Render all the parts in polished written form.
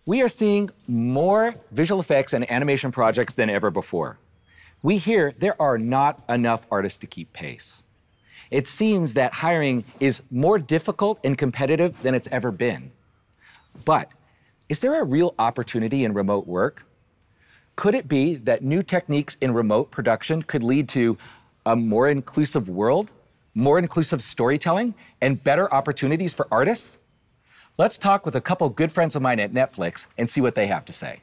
We are seeing more visual effects and animation projects than ever before. We hear there are not enough artists to keep pace. It seems that hiring is more difficult and competitive than it's ever been. But is there a real opportunity in remote work? Could it be that new techniques in remote production could lead to a more inclusive world, more inclusive storytelling, and better opportunities for artists? Let's talk with a couple good friends of mine at Netflix and see what they have to say.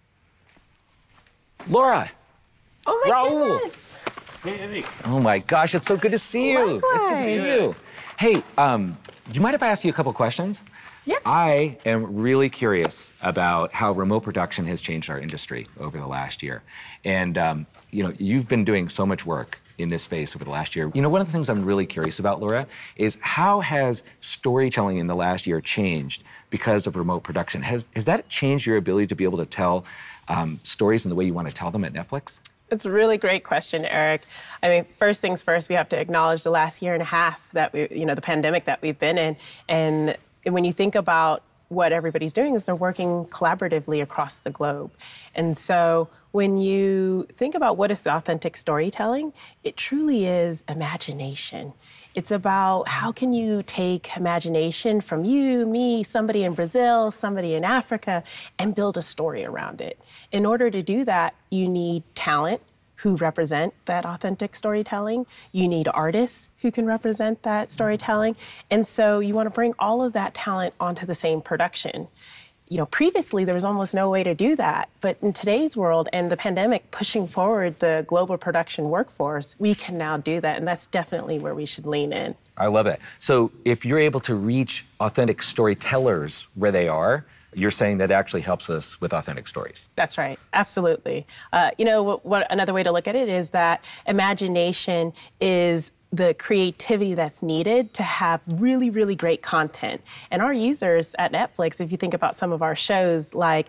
Laura. Oh my Rahul. goodness. Hey, Eric. Oh my gosh, it's so good to see you. Likewise. It's good to see you. Hey, do you mind if I ask you a couple questions? Yeah. I am really curious about how remote production has changed our industry over the last year. And you've been doing so much work in this space over the last year. One of the things I'm really curious about, Laura, is how has storytelling in the last year changed because of remote production? Has that changed your ability to be able to tell stories in the way you want to tell them at Netflix? It's a really great question, Eric. I mean, first things first, we have to acknowledge the last year and a half that the pandemic that we've been in. And when you think about what everybody's doing is they're working collaboratively across the globe. And so when you think about what is authentic storytelling, it truly is imagination. It's about how can you take imagination from you, me, somebody in Brazil, somebody in Africa, and build a story around it. In order to do that, you need talent who represent that authentic storytelling. You need artists who can represent that storytelling. And so you want to bring all of that talent onto the same production. Previously there was almost no way to do that, but in today's world and the pandemic pushing forward the global production workforce, we can now do that, and that's definitely where we should lean in. I love it. So if you're able to reach authentic storytellers where they are, you're saying that actually helps us with authentic stories. That's right. Absolutely. What another way to look at it is that imagination is the creativity that's needed to have really, really great content. And our users at Netflix, if you think about some of our shows like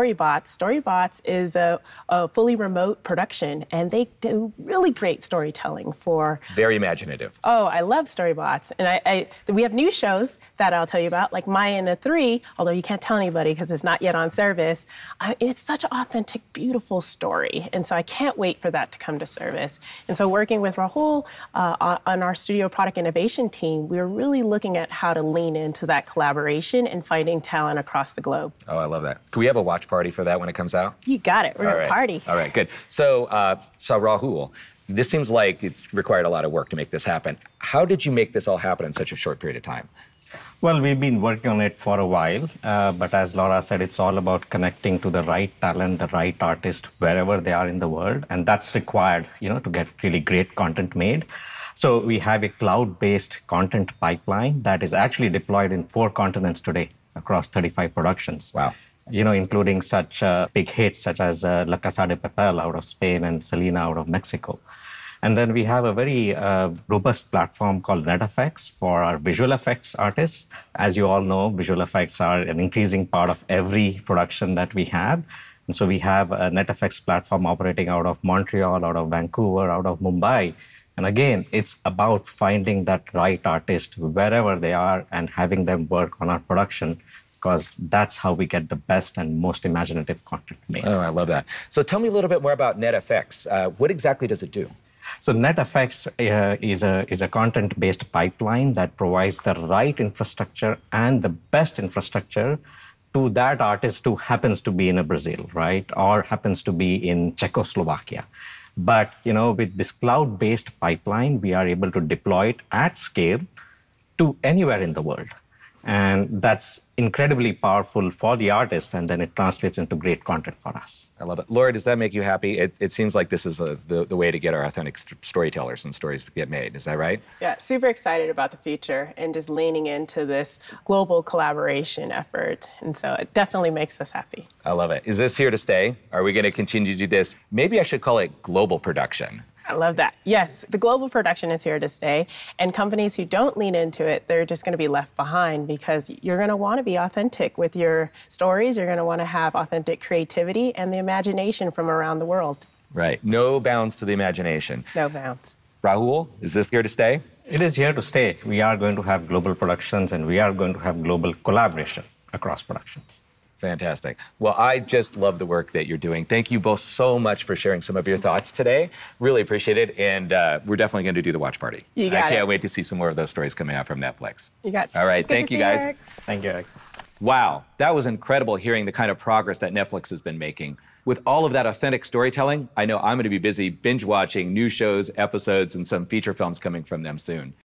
Storybots is a fully remote production, and they do really great storytelling for... Very imaginative. Oh, I love Storybots. And we have new shows that I'll tell you about, like Maya and the Three, although you can't tell anybody because it's not yet on service. It's such an authentic, beautiful story. And so I can't wait for that to come to service. And so working with Rahul on our studio product innovation team, we're really looking at how to lean into that collaboration and finding talent across the globe. Oh, I love that. Can we have a watch party for that when it comes out? You got it. We're going to party. All right, good. So Rahul, this seems like it's required a lot of work to make this happen. How did you make this all happen in such a short period of time? Well, we've been working on it for a while, but as Laura said, it's all about connecting to the right talent, the right artist, wherever they are in the world, and that's required, to get really great content made. So we have a cloud-based content pipeline that is actually deployed in 4 continents today across 35 productions. Wow. Including such big hits such as La Casa de Papel out of Spain and Selena out of Mexico. And then we have a very robust platform called NetFX for our visual effects artists. As you all know, visual effects are an increasing part of every production that we have. And so we have a NetFX platform operating out of Montreal, out of Vancouver, out of Mumbai. And again, it's about finding that right artist wherever they are and having them work on our production, because that's how we get the best and most imaginative content made. Oh, I love that. So tell me a little bit more about NetFX. What exactly does it do? So NetFX is a content-based pipeline that provides the right infrastructure and the best infrastructure to that artist who happens to be in Brazil, right? Or happens to be in Czechoslovakia. But, with this cloud-based pipeline, we are able to deploy it at scale to anywhere in the world. And that's incredibly powerful for the artist, and then it translates into great content for us. I love it. Laura, does that make you happy? It seems like this is the way to get our authentic storytellers and stories to get made. Is that right? Yeah, super excited about the future and just leaning into this global collaboration effort. And so it definitely makes us happy. I love it. Is this here to stay? Are we going to continue to do this? Maybe I should call it global production. I love that. Yes, the global production is here to stay, and companies who don't lean into it, they're just going to be left behind, because you're going to want to be authentic with your stories. You're going to want to have authentic creativity and the imagination from around the world. Right. No bounds to the imagination. No bounds. Rahul, is this here to stay? It is here to stay. We are going to have global productions, and we are going to have global collaboration across productions. Fantastic. Well, I just love the work that you're doing. Thank you both so much for sharing some of your thoughts today. Really appreciate it. And we're definitely going to do the watch party. You got it. I can't wait to see some more of those stories coming out from Netflix. You got it. All right. Good Thank to you, see guys. Eric. Thank you, Eric. Wow, that was incredible hearing the kind of progress that Netflix has been making. With all of that authentic storytelling, I know I'm going to be busy binge watching new shows, episodes, and some feature films coming from them soon.